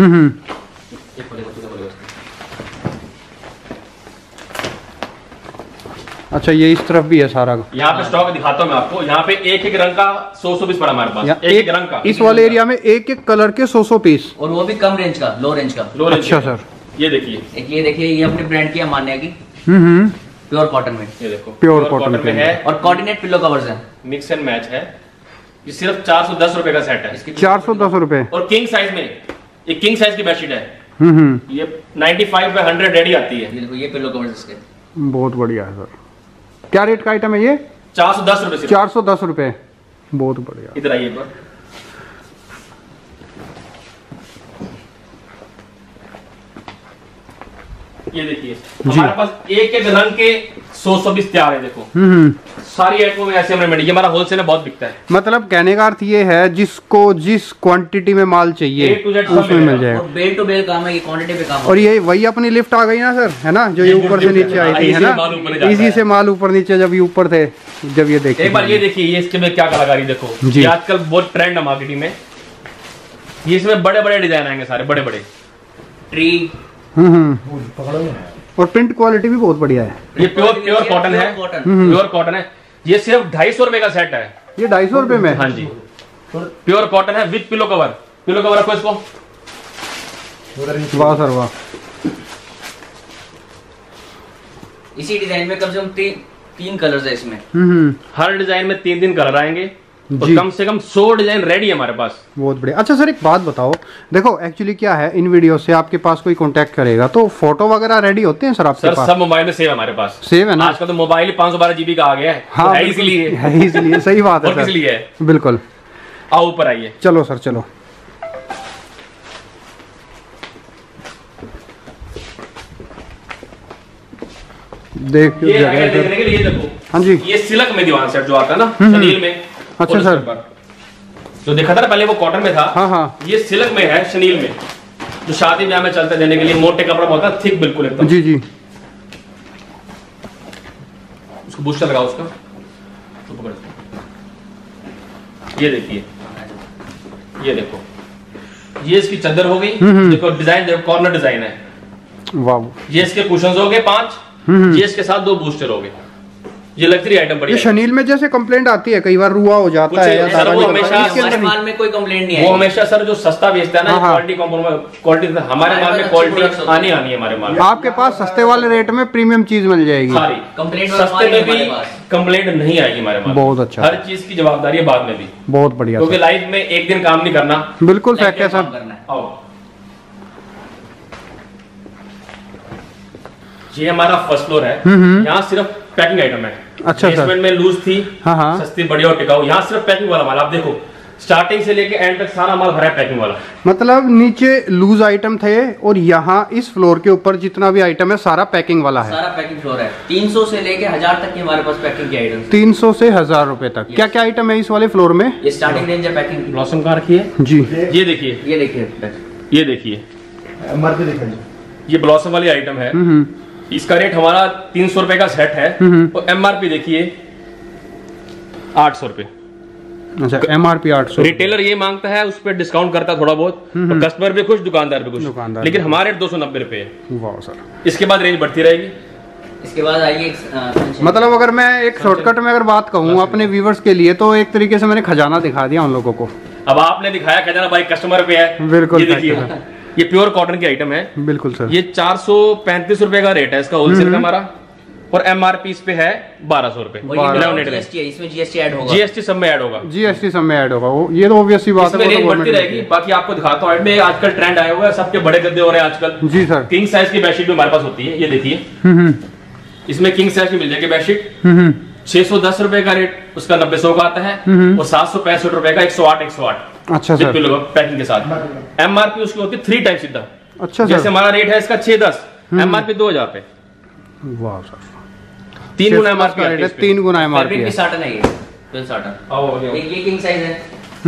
अच्छा, ये इस तरफ भी है सारा। यहाँ पे स्टॉक दिखाता हूँ मैं आपको। यहाँ पे एक एक रंग का 100 पीस पड़ा हमारे पास। एक रंग का। इस वाले एरिया में एक एक कलर के 100 पीस। और वो भी कम रेंज का, लो रेंज का। लो रेंज अच्छा का। सर। ये देखिए, एक ये देखिए, ये अपने ब्रांड की है, मान्या की, प्योर कॉटन में। ये देखो प्योर कॉटन में है। और कोऑर्डिनेट पिलो कवर्स हैं। मिक्स एंड मैच है। ये सिर्फ 410 रुपए का सेट है। इसकी 410 रुपए। और किंग साइज में, ये किंग साइज की बेडशीट है। ये 95 पे 100 रेडी आती है। ये देखो, ये पिलो कवर्स इसके। बहुत बढ़िया है सर। क्या रेट का आइटम है ये? 410 रुपए। 410 रुपए। बहुत बढ़िया। इधर आइए एक बार। ये देखिए, हमारे पास एक एक रंग के 100 पीस तैयार है। देखो सारी आइटमों में ऐसे हमने मंडी, ये हमारा होलसेल में बहुत बिकता है। मतलब कहने का अर्थ ये है, जिसको जिस क्वांटिटी में माल चाहिए A to Z सब उसमें मिल मिलेगा। जाएगा। और बेल टू बेल काम है, ये क्वांटिटी पे काम और ये वही अपनी लिफ्ट आ गई ना सर, है ना, जो ये ऊपर से नीचे आई थी, है ना, इसी से माल ऊपर नीचे जब ये ऊपर थे, जब ये देखिए। एक बार ये देखिए, ये इसके में क्या कलाकारी देखो। जी। ये आजकल बहुत ट्रेंड है मार्केटिंग में। ये इसमें बड़े बड़े डिजाइन आएंगे, सारे बड़े बड़े ट्री। और प्रिंट क्वालिटी भी बहुत बढ़िया है। ये प्योर कॉटन है। प्योर कॉटन है। ये सिर्फ 250 रुपए का सेट है। ये 250 रुपए में? हाँ जी, प्योर कॉटन है with pillow cover. Pillow cover रखो इसको। वाह सर वाह। इसी डिजाइन में कम से कम 3 कलर्स है इसमें। हर डिजाइन में 3 कलर आएंगे। और जी। कम से कम 100 डिजाइन रेडी है हमारे पास। बहुत बढ़िया। अच्छा सर, एक बात बताओ, देखो एक्चुअली क्या है, इन वीडियो से आपके पास कोई कांटेक्ट करेगा तो फोटो वगैरह रेडी होते हैं सर आपके सर पास? सब मोबाइल में सेव है हमारे पास। सेव है ना? आजकल तो मोबाइल ही 512 GB का आ गया है। हाँ, है इसलिए है इसलिए। सही बात है और किस सर। लिए है? बिल्कुल। आओ ऊपर आइए। चलो सर चलो। देखिए ये आगे देखने के लिए ये देखो। हाँ जी। ये सिल्क में दीवान सेट जो आता है ना शनील में। अच्छा और सर। इसके ऊपर जो देखा था ना पहले वो कॉटन में था। हाँ हाँ। ये सिल्क में है, शनील में, जो शादी ब्याह में चलते देने के लिए मोटे कपड़ा होता है, थिक बिल्कुल एकदम। जी जी। उसको बूस्टर लगाओ उसका। तो पकड़। ये देखिए, ये देखो, ये इसकी चादर हो गई। देखो डिजाइन, देखो कॉर्नर डिजाइन है। वाह। ये इसके कुशन्स हो गए 5। ये इसके साथ 2 बूस्टर हो गए। ये लग्जरी आइटम ये बढ़िया है। शनील में जैसे कंप्लेंट आती है कई बार रुआ हो जाता कुछ है या सर दाना वो निकलता हमेशा है, इसके अंदर हमारे नहीं। माल में कोई कंप्लेंट नहीं वो है। हमेशा सर जो सस्ता बेचता है ना, हाँ। क्वालिटी क्वालिटी हमारे माल में क्वालिटी आनी है हमारे माल में। आपके पास सस्ते वाले रेट में प्रीमियम चीज मिल जाएगी। सारी कंप्लेंट वाला सस्ते माल में नहीं भी हमारे पास। कंप्लेंट नहीं आएगी हमारे माल में। बहुत अच्छा। हर चीज की जवाबदारी है बाद में भी, बहुत बढ़िया क्योंकि सर। लाइफ में एक दिन काम नहीं करना। बिल्कुल फैक्ट है काम सर। करना है। आओ, ये हमारा फर्स्ट फ्लोर है। यहाँ सिर्फ पैकिंग आइटम है। अच्छा सर। बेसमेंट में लूज थी, हाँ हाँ। सस्ती बढ़िया और टिकाऊ। यहाँ सिर्फ पैकिंग वाला माल, आप देखो स्टार्टिंग से लेके एंड तक सारा माल भरा है पैकिंग वाला। मतलब नीचे लूज आइटम थे और यहाँ इस फ्लोर के ऊपर जितना भी आइटम है सारा पैकिंग वाला है। सारा पैकिंग फ्लोर है। 300 से लेके 1000 तक की हमारे पास पैकिंग की आइटम्स। 300 से 1000 रुपए तक। क्या क्या आइटम है इस वाले फ्लोर में? ये स्टार्टिंग रेंज है पैकिंग की। ब्लॉसम का रखी है जी। ये देखिए, ये देखिए, ये देखिए, MRP दिखाइए। ये ब्लॉसम वाली आइटम है। इसका रेट हमारा 300 रुपए का सेट है और MRP देखिए 800 रुपए। अच्छा, MRP 800। रिटेलर ये मांगता है, उस पर डिस्काउंट करता है थोड़ा बहुत, तो कस्टमर भी खुश, दुकानदार भी खुश। लेकिन हमारे रेट 290 रुपए है। वाह सर। इसके बाद रेंज बढ़ती रहेगी। इसके बाद आइए मतलब अगर मैं एक शॉर्टकट में अगर बात कहूँ अपने व्यूवर्स के लिए, तो एक तरीके से मैंने खजाना दिखा दिया उन लोगों को। अब आपने दिखाया खजाना भाई कस्टमर पे है। बिल्कुल ये देखिए, ये प्योर कॉटन की आइटम है। बिल्कुल सर। ये 435 रुपए का रेट है इसका होलसेल का हमारा, और MRP इस पे है 1200 रुपए। GST है, इसमें GST ऐड होगा। GST सब में ऐड होगा। GST सब में ऐड होगा, वो ये तो ऑब्वियस सी बात इसमें है। रेंज बढ़ती रहेगी। बाकी आपको दिखाता हूँ, में आजकल ट्रेंड आया हुआ है, सबके बड़े गद्दे हो रहे हैं आजकल। जी सर। किंग साइज की बेडशीट भी हमारे पास होती है, ये देखिए। इसमें किंग साइज की मिल जाएगी बेडशीट। 610 रुपए का रेट उसका 90-100 का आता है, और 765 रुपए का 108। अच्छा सर। पैकिंग के साथ। MRP उसकी होती है 3 टाइम्स सीधा। अच्छा जैसे सर। हमारा रेट है इसका 610, MRP 2000 पे। वाह सर। 3 गुना MRP का रेट है, 3 गुना MRP फैब्रिक है। भी साटन है, ये फुल साटन। एक ये किंग साइज है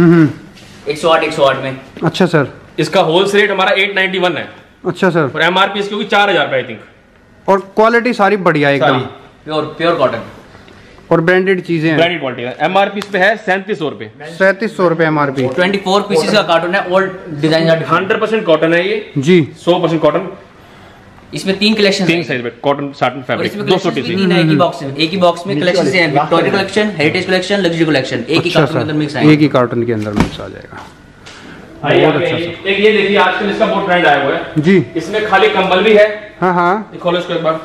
108 में। अच्छा सर। इसका होलसेल रेट हमारा 891 है, अच्छा सर। और MRP इसकी होगी 4000 पे आई थिंक। और क्वालिटी सारी बढ़िया एकदम, प्योर कॉटन और ब्रांडेड चीजें हैं। ब्रांडेड क्वालिटी है। MRP इस पे है 3700 रुपए। 3700 रुपए MRP। 24 पीसेस का कार्टून है। ओल्ड डिजाइन 100% कॉटन है ये जी। 100% कॉटन। इसमें 3 कलेक्शन 3 साइज में कॉटन साटन फैब्रिक 200 एक टीसी। ही बॉक्स में, एक ही बॉक्स में कलेक्शन से हैं। Victoria collection, heritage collection, luxury collection, एक ही अच्छा कार्टून के अंदर मिक्स सर, आएंगे। एक ही कार्टन के अंदर मिक्स आ जाएगा। बहुत अच्छा अच्छा। एक ये देखिए, आजकल इसका बहुत ट्रेंड आया हुआ है। जी। इसमें खाली कंबल भी है। हाँ हाँ। ये खोलो इसको एक बार।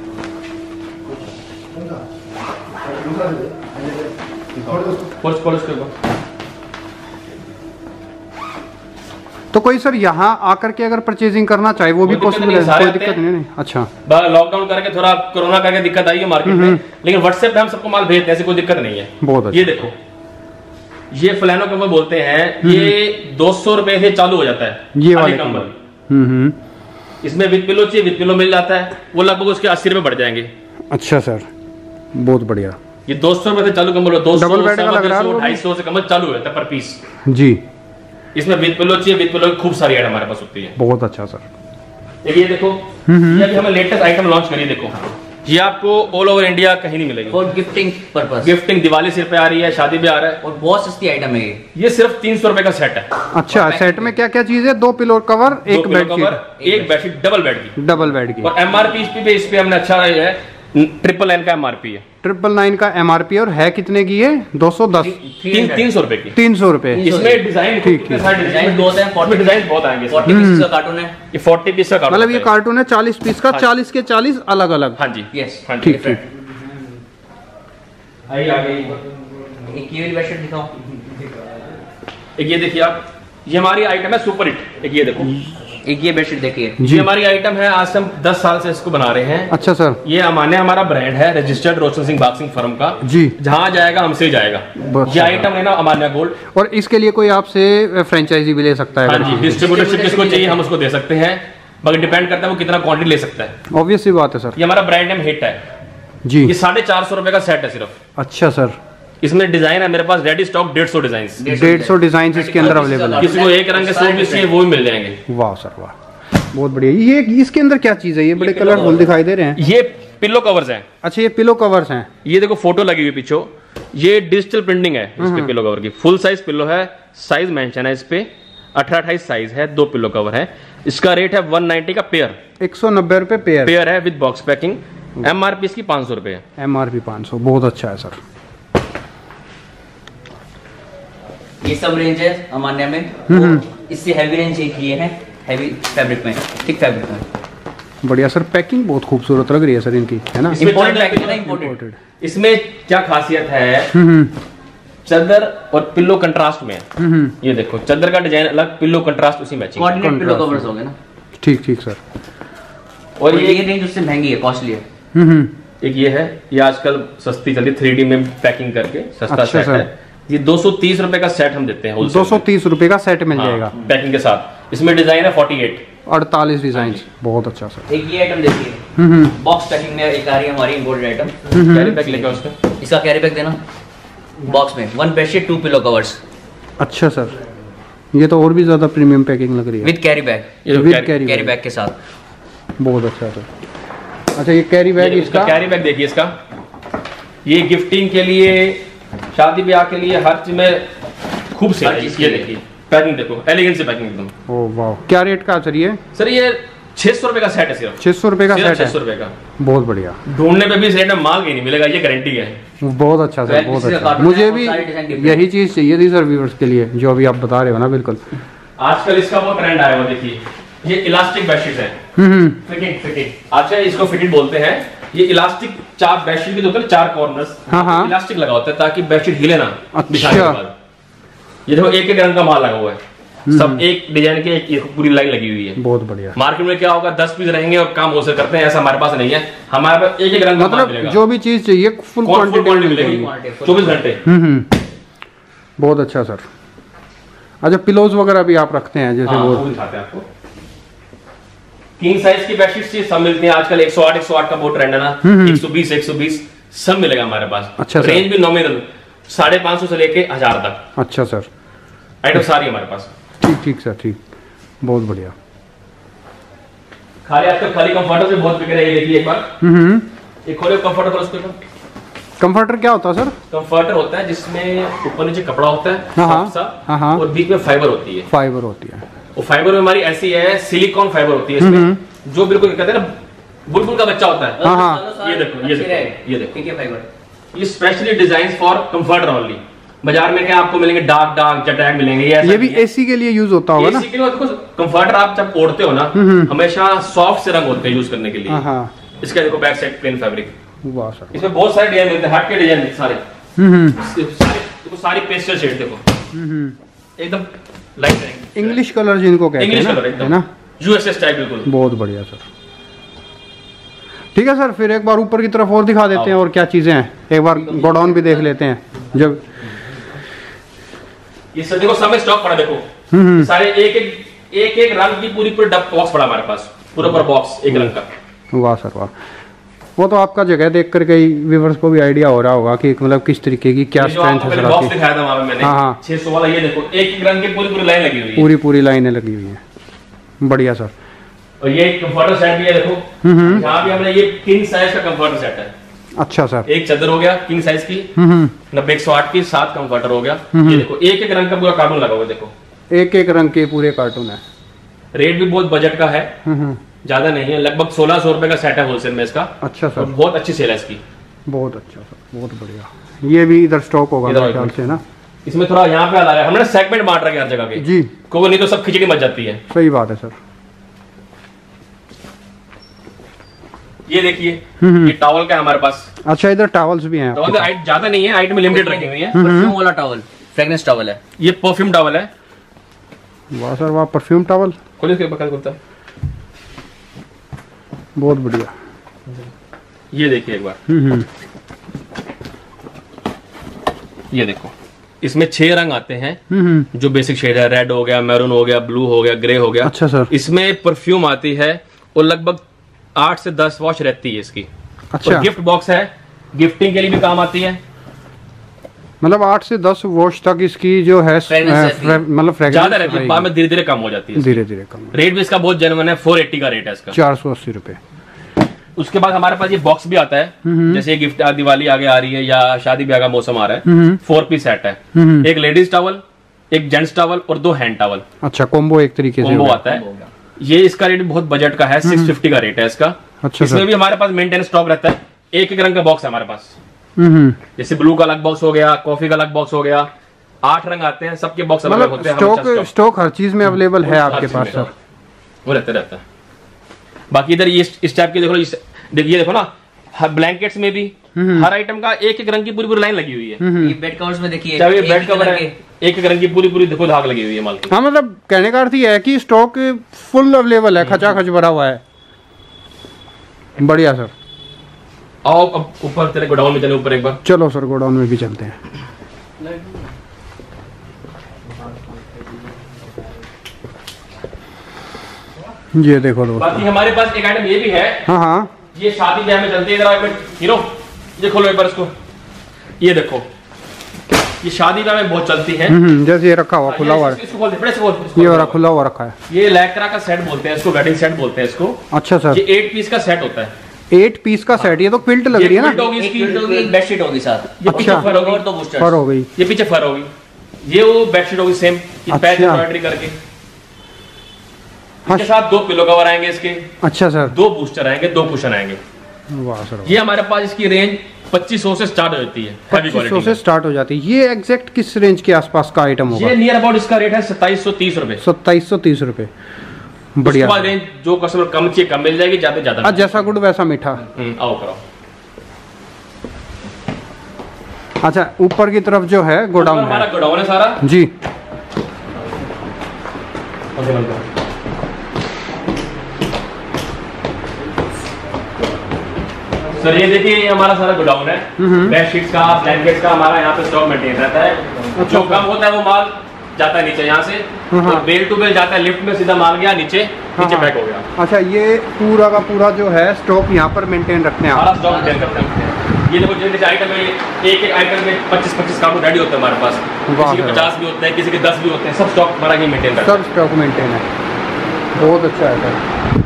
खोलो इसको एक बार। तो कोई सर यहाँ आकर के अगर परचेजिंग करना चाहे वो भी कोई दिक्कत पॉसिबल नहीं, है? सारे कोई आते दिक्कत हैं। नहीं। अच्छा। लॉकडाउन करके थोड़ा कोरोना करके दिक्कत आई है मार्केट में, लेकिन व्हाट्सएप पे हम सबको माल भेजते हैं, ऐसी कोई दिक्कत नहीं है। बहुत अच्छा। ये देखो, ये फ्लैनो कंबल बोलते हैं, ये 200 रुपए से चालू हो जाता है ये वाले कंबल। इसमें विद पिलो चाहिए, विद पिलो मिल जाता है, वो लगभग उसके 80 रुपए बढ़ जाएंगे। अच्छा सर, बहुत बढ़िया। ये 200 रुपए से चालू कंबल हो, 200, डबल बेड का लग रहा है, 250 से कंबल चालू होता है पर पीस। जी। इसमें विद पिलो चाहिए, विद पिलो की खूब सारी ऐड हमारे पास होती है। बहुत अच्छा सर। ये देखो, ये अभी हमें लेटेस्ट आइटम लॉन्च करी, देखो ये आपको ऑल ओवर इंडिया कहीं नहीं मिलेगी। For gifting purpose, gifting, Diwali सिर पे आ रही है, शादी भी आ रहा है, और बहुत सस्ती आइटम है ये सिर्फ 300 रुपए का सेट है। अच्छा, सेट में क्या क्या चीज है? 2 पिलो कवर, एक बेडशीट, एक बेडशीट डबल बेड की, डबल बेड की। और MRP इस पे हमने अच्छा है 999 का MRP है। 999 का MRP, और है कितने की है? 210। 300 रुपए की। 300 रुपए। इसमें डिजाइन ठीक है। डिजाइन बहुत है, 40 डिजाइन बहुत आएंगे। 40 पीस का कार्टून है। ये 40 पीस का कार्टून मतलब ये कार्टून है 40 पीस का, 40 के 40 अलग अलग। हाँ जी, यस, हाँ जी, ठीक ठीक। आइए आगे। एक ये वाली बेडशीट दिखाओ। एक ये देखिए आप, ये हमारी आइटम है सुपर हिट। एक ये देखो, एक ये बेडशीट देखिए, ये हमारी आइटम है, आज से हम 10 साल से इसको बना रहे हैं। अच्छा सर। ये अमान्य हमारा ब्रांड है, registered Roshan Singh boxing firm का जी। जहां जाएगा हमसे ही जाएगा। ये आइटम है ना अमान्य गोल्ड, और इसके लिए कोई आपसे फ्रेंचाइजी भी ले सकता है? हाँ जी, डिस्ट्रीब्यूटरशिप किसको चाहिए हम उसको दे सकते हैं, मगर डिपेंड करता है वो कितना क्वांटिटी ले सकता है। ऑब्वियस सी बात है सर। ये हमारा ब्रांड नेम हिट है जी। ये 450 रुपए का सेट है सिर्फ। अच्छा सर। इसमें डिजाइन है मेरे पास रेडी स्टॉक 150 डिजाइन, 150 डिजाइन इसके अंदर अवेलेबल है। किसी को एक रंग के 100 पीस चाहिए वो भी मिल जाएंगे। वाह सर वाह, बहुत बढ़िया। ये इसके अंदर क्या चीज है? ये बड़े कलरफुल दिखाई दे रहे हैं। ये पिलो कवर्स हैं। अच्छा, ये पिलो कवर्स हैं। ये देखो फोटो लगी हुई पीछे, ये डिजिटल प्रिंटिंग है इस पे पिलो कवर की। फुल साइज पिलो है, साइज मेंशन है इस पे, 18-28 साइज है, 2 पिलो कवर है। इसका रेट है 190 का पेयर, 190 रुपए पेयर। पेयर है विद बॉक्स पैकिंग। MRP इसकी 500 रुपये है। MRP 500, बहुत अच्छा है सर। ये सब रेंज है अमान्या में। इससे हैवी रेंज एक ये है, हैवी फैब्रिक में, थिक फैब्रिक में। बढ़िया सर, पैकिंग बहुत खूबसूरत लग रही है सर इनकी, है ना? इंपोर्टेड पैकिंग है ना, इंपोर्टेड। इसमें क्या खासियत है, चादर और पिल्लो कंट्रास्ट में है। ये देखो चादर का डिजाइन अलग, पिल्लो कंट्रास्ट उसी मैचिंग, कोऑर्डिनेट पिलो कवर्स हो गए ना। ठीक ठीक सर। और ये रेंज उससे महंगी है, कॉस्टली है। एक ये है, ये आजकल सस्ती चलती 3D में पैकिंग करके सस्ता अच्छा सेट है। ये 230 रुपए का सेट हम देते हैं। 230 रुपए का सेट मिल जाएगा पैकिंग के साथ। इसमें डिजाइन है 48 डिजाइन। बहुत अच्छा सर। एक ये आइटम देखिए, बॉक्स पैकिंग में एक आ रही है हमारी इंपोर्टेड आइटम। कैरी बैग लेके उसका, इसका कैरी बैग देना बॉक्स में, 1 बेडशीट 2 पिलो कवर्स। अच्छा सर, ये तो और भी ज्यादा प्रीमियम पैकिंग लग रही है। With carry bag, with carry bag के साथ। बहुत अच्छा सर। अच्छा, ये कैरी बैग, इसका कैरी बैग देखिए इसका, ये गिफ्टिंग के लिए, शादी ब्याह के लिए, हर चीज में खूब सेल है। ये देखिए पैकिंग देखो, एलिगेंट से पैकिंग एकदम। ओह वाह, क्या रेट का सर ये? सर ये 600 रुपए का सेट है सिर्फ। 600 रुपए का सेट है? 600 रुपए का। बहुत बढ़िया। ढूंढने पे भी इस रेट में माल ही नहीं मिलेगा, ये गारंटी है। बहुत अच्छा सर, बहुत अच्छा। मुझे भी यही चीज चाहिए थी सर व्यूअर्स के लिए, जो अभी आप बता रहे हो ना। बिल्कुल आजकल इसका वो ट्रेंड आया हुआ, देखिए ये इलास्टिक बेडशीट है। फिटिंग अच्छा, इसको फिटिंग बोलते हैं। ये इलास्टिक, 4 बेडशीट के जो होते हैं 4 कॉर्नर्स, इलास्टिक लगा होता है ताकि बेडशीट हिले ना। अच्छा। ये देखो एक रंग का माल लगा हुआ है, सब एक डिजाइन के, एक पूरी लाइन लगी हुई है। बहुत बढ़िया। मार्केट में क्या होगा, 10 पीस रहेंगे और काम होलसेल करते हैं, ऐसा हमारे पास नहीं है। हमारे पास एक रंग का माल मिलेगा, जो भी चीज चाहिए फुल क्वांटिटी मिलेगी 24 घंटे। बहुत अच्छा सर। अच्छा, पिलोज वगैरह भी आप रखते हैं जैसे? वो दिखाते हैं आपको। किंग साइज की बेडशीट सब मिलती हैं आजकल। 108 का बहुत ट्रेंड है ना, 120 सब मिलेगा हमारे पास। अच्छा, रेंज भी नॉमिनल 550 से लेके 1000 तक। अच्छा सर, आइटम सारी हमारे पास। ठीक ठीक सर, ठीक, बहुत बढ़िया। खाली आजकल खाली कंफर्टर से बहुत बिक रहा है। ये देखिए एक बार, एक खोले कंफर्टर खोलो उसके ऊपर। कंफर्टर क्या होता है सर? कंफर्टर होता है जिसमें ऊपर नीचे कपड़ा होता है, हाँ, और बीच में फाइबर होती है। फाइबर होती है। वो फाइबर में हमारी ऐसी है, सिलिकॉन फाइबर होती है इसमें, जो बिल्कुल कहते हैं ना बुलबुल का बच्चा होता है। हाँ, ये देखो, ये देखो, ये देखो फाइबर। ये specially design for comforter only. बाजार में क्या आपको मिलेंगे, डार्क जटैग मिलेंगे। ये भी एसी के लिए यूज होता होगा ना? एसी के लिए देखो, कंफर्टर आप जब ओढ़ते हो ना, हमेशा सॉफ्ट से रंग होते हैं यूज करने के लिए। इसका देखो बैक साइड प्लेन फैब्रिक। वाह सर, इसमें बहुत सारे डिजाइन मिलते हैं, हट के डिजाइन सारे। देखो सारी पेस्टल शेड देखो, एकदम लाइट रहेंगे। इंग्लिश कलर जिनको कहते हैं, इंग्लिश कलर है ना, यूएसए स्टाइल बिल्कुल। बहुत बढ़िया सर। ठीक है सर, फिर एक बार ऊपर की तरफ और दिखा देते हैं और क्या चीजें हैं। एक बार गोडाउन भी देख लेते हैं। जब ये सब देखो, सब स्टॉक पड़ा देखो, सारे एक रंग की पूरी बॉक्स पड़ा हमारे पास, पूरा बॉक्स एक रंग का। वाह सर वाह। वो तो आपका जगह देख कर कई व्यूअर्स को भी आइडिया हो रहा होगा कि मतलब किस तरीके की क्या स्ट्रेंथ है सर आपकी। दिखाया था वहां पे मैंने। हाँ, 600 वाला ये देखो, एक रंग की पूरी लाइन लगी हुई है। पूरी लाइनें लगी हुई है। बढ़िया सर। और ये कंफर्टर सेट भी है देखो, यहाँ भी हमने ये किंग साइज का कंफर्टर सेट है। अच्छा सर। एक चादर हो गया किंग साइज की 90-108 की, 7 कंफर्टर हो गया। ये देखो एक रंग का पूरा कार्टून लगा हुआ, देखो एक रंग के पूरे कार्टून है। रेट भी बहुत बजट का है, ज्यादा नहीं है, लगभग 1600 रुपए का सेट है होलसेल में इसका। अच्छा सर, बहुत अच्छी सेल है इसकी। बहुत अच्छा सर, बहुत बढ़िया। ये भी इधर स्टॉक होगा मेरे ख्याल से ना? इसमें थोड़ा यहाँ पे आ रहा है, हमने सेगमेंट बांट रखा है हर जगह के जी, को नहीं तो सब खिचड़ी मच जाती है। सही बात है सर। ये देखिए, ये टॉवल का है हमारे पास। अच्छा, इधर टॉवल्स भी हैं? टॉवल ज्यादा नहीं है, हाइट में लिमिटेड रखी हुई है। परफ्यूम वाला टॉवल, फ्रेग्रेंस टॉवल है ये, परफ्यूम टॉवल है। वाह सर वाह, परफ्यूम टॉवल। खोलिए इसके ऊपर खुलता है। बहुत बढ़िया। ये देखिए एक बार, ये देखो, इसमें 6 रंग आते हैं जो बेसिक शेड है। रेड हो गया, मैरून हो गया, ब्लू हो गया, ग्रे हो गया। अच्छा सर। इसमें परफ्यूम आती है और लगभग 8 से 10 वॉश रहती है इसकी। अच्छा। गिफ्ट बॉक्स है, गिफ्टिंग के लिए भी काम आती है। मतलब 8 से 10 वॉश तक इसकी जो है मतलब फ्रेग्रेंस ज्यादा रहती है, बाद में धीरे धीरे कम हो जाती है, धीरे धीरे कम। रेट भी इसका बहुत जेन्युइन है, 480 का रेट है इसका, 480 रुपए। उसके बाद हमारे पास ये बॉक्स भी आता है, जैसे गिफ्ट दिवाली आगे आ रही है या शादी ब्याह का मौसम आ रहा है, 4 पीस सेट है। एक लेडीज टॉवल, एक जेंट्स टॉवल और 2 हैंड टॉवल। अच्छा, कॉम्बो एक तरीके से कॉम्बो आता है। ये इसका रेट बहुत बजट का है, 650 का रेट है इसका। अच्छा इसमें भी हमारे पास मेंटेनेंस स्टॉक रहता है। एक एक रंग का बॉक्स है हमारे पास, जैसे ब्लू का अलग बॉक्स हो गया, कॉफी का अलग बॉक्स हो गया, 8 रंग आते हैं, सबके बॉक्स अलग होते हैं। स्टॉक हर चीज में अवेलेबल है आपके पास सर, वो रहता है। बाकी इधर ये इस टाइप के देखो, देखिए देखो ना, ब्लैंकेट्स में भी हर आइटम का एक एक रंग की पूरी लाइन लगी हुई है। ये बेड कवर्स में देखिए, चाहे बेड कवर है, एक एक रंग की पूरी देखो धाग लगी हुई है माल की। हाँ मतलब कहने का अर्थ ये है कि स्टॉक फुल अवेलेबल है, खचाखच भरा हुआ है। बढ़िया सर। आओ अब ऊपर चले, गोडाउन में चले ऊपर एक बार। चलो सर गोडाउन में भी चलते हैं। ये देखो दोस्तों, बाकी हमारे पास एक आइटम ये भी है। हाँ ये शादी ब्याह में चलते हैं। इधर आओ हीरो, ये खोलो एक बार इसको, ये देखो, ये शादी ब्याह में बहुत चलती है। जैसे ये रखा हुआ खुला हुआ है, इसको खोल दे, बड़े से खोल। ये वाला खुला हुआ रखा है। ये लैक्रा का सेट बोलते हैं इसको, वेडिंग सेट बोलते हैं इसको। अच्छा सर, ये 8 पीस का सेट होता है। 8 पीस का सेट। ये तो क्विल्ट लग रही है ना? एक बेडशीट होगी साथ, ये पीछे अच्छा। फर होगी और 2 बूस्टर फर हो गई, ये पीछे फर होगी, ये वो बेडशीट होगी सेम, पैच अच्छा। एम्ब्रॉयडरी करके। हाँ। इसके साथ 2 पिलो कवर आएंगे इसके, अच्छा सर। 2 बूस्टर आएंगे, 2 कुशन आएंगे। वाह सर। ये हमारे पास इसकी रेंज 2500 से स्टार्ट हो जाती है, हेवी 2500 क्वालिटी से स्टार्ट हो जाती है। ये एग्जैक्ट किस रेंज के आसपास का आइटम होगा? ये नियर अबाउट इसका रेट है 2730 रुपए। 2730 रुपए। बढ़िया। उसके बाद रेंज जो कस्टमर कम चाहिए कम मिल जाएगी, ज्यादा जैसा गुड़ वैसा मीठा। आओ करो। अच्छा, ऊपर की तरफ जो है गोडाउन हमारा है गोडाउन है सारा जी। सर ये देखिए, ये हमारा सारा गोडाउन है। बेडशीट्स का, ब्लैंकेट्स का हमारा यहाँ पे स्टॉक मेंटेन रहता है। जो कम होता है वो माल जाता है नीचे यहाँ से, और बेल टू बेल जाता है लिफ्ट में, सीधा माल गया नीचे पैक हो गया। अच्छा, ये पूरा का पूरा जो है स्टॉक यहाँ पर मेंटेन रखते हैं हमारा आप? स्टॉक मेंटेन करते हैं। ये देखो, जैसे आइटम है, एक एक आइटम में 25-25 कार्टून रेडी होते हैं हमारे पास। किसी के 50 भी होते हैं, किसी के 10 भी होते हैं, सब स्टॉक हमारा ही मेंटेन करता है। सब स्टॉक मेंटेन है। बहुत अच्छा है सर,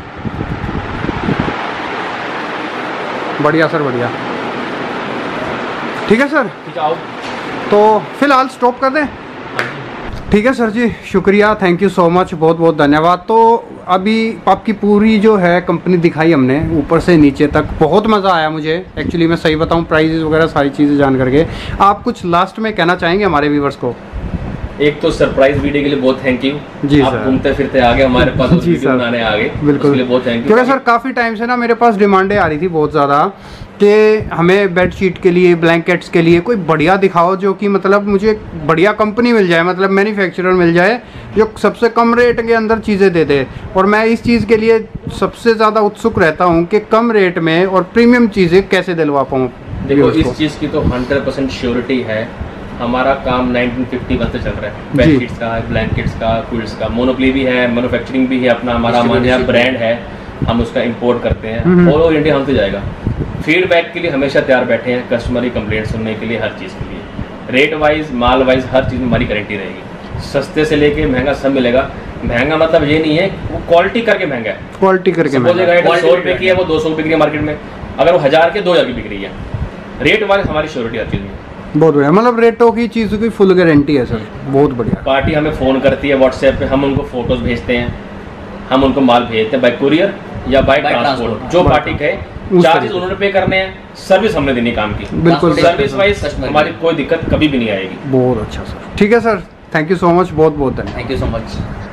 बढ़िया सर, बढ़िया। ठीक है सर, ठीक है, आओ। तो फिलहाल स्टॉप कर दें? ठीक है सर जी, शुक्रिया, थैंक यू सो मच, बहुत बहुत धन्यवाद। तो अभी आपकी पूरी जो है कंपनी दिखाई हमने ऊपर से नीचे तक, बहुत मज़ा आया मुझे एक्चुअली। मैं सही बताऊं, प्राइजेस वगैरह सारी चीज़ें जान करके। आप कुछ लास्ट में कहना चाहेंगे हमारे व्यूवर्स को? एक तो सरप्राइज वीडियो के लिए बहुत थैंक यू जी आप सर। घूमते फिरते आ गए हमारे पास, जी सर, बनाने आ गए, बिल्कुल। उसके लिए बहुत थैंक यू। क्योंकि सर काफ़ी टाइम से ना मेरे पास डिमांडें आ रही थी बहुत ज़्यादा कि हमें बेडशीट के लिए, ब्लैंकेट्स के लिए कोई बढ़िया दिखाओ, जो कि मतलब मुझे बढ़िया कंपनी मिल जाए, मतलब मैन्युफैक्चरर मिल जाए जो सबसे कम रेट के अंदर चीज़ें दे दे। और मैं इस चीज़ के लिए सबसे ज़्यादा उत्सुक रहता हूँ कि कम रेट में और प्रीमियम चीज़ें कैसे दिलवा पाऊँ। देखो, इस चीज़ की तो 100% श्योरिटी है। हमारा काम 1951 से चल रहा है, बेडशीट्स का, ब्लैंकेट्स का, क्विल्ट्स का। मोनोप्ली भी है, मैन्युफैक्चरिंग भी है अपना, हमारा ब्रांड है, हम उसका इंपोर्ट करते हैं। ऑल ओवर इंडिया हमसे जाएगा। फीडबैक के लिए हमेशा तैयार बैठे हैं, कस्टमर की कंप्लेंट सुनने के लिए, हर चीज़ के लिए। रेट वाइज, माल वाइज, हर चीज़ में हमारी गारंटी रहेगी। सस्ते से लेके महंगा सब मिलेगा। महंगा मतलब ये नहीं है, वो क्वालिटी करके महंगा है। क्वालिटी करके महंगा। 100 रुपये की है, वो 200 बिक रही है मार्केट में। अगर वो 1000 के 2000 की बिक रही है। रेट वाइज हमारी श्योरिटी आती है। बहुत बढ़िया, मतलब रेटों की चीज़ों की फुल गारंटी है सर, बहुत बढ़िया। पार्टी हमें फ़ोन करती है व्हाट्सएप पे, हम उनको फोटोज भेजते हैं, हम उनको माल भेजते हैं बाय कुरियर या बाय ट्रांसपोर्ट। जो पार्टी कहे, चार्जेस उन्होंने पे करने हैं, सर्विस हमने देनी काम की। बिल्कुल, सर्विस वाइज हमारी कोई दिक्कत कभी भी नहीं आएगी। बहुत अच्छा सर, ठीक है sir, thank you so much, बहुत बहुत धन्यवाद। Thank you so much.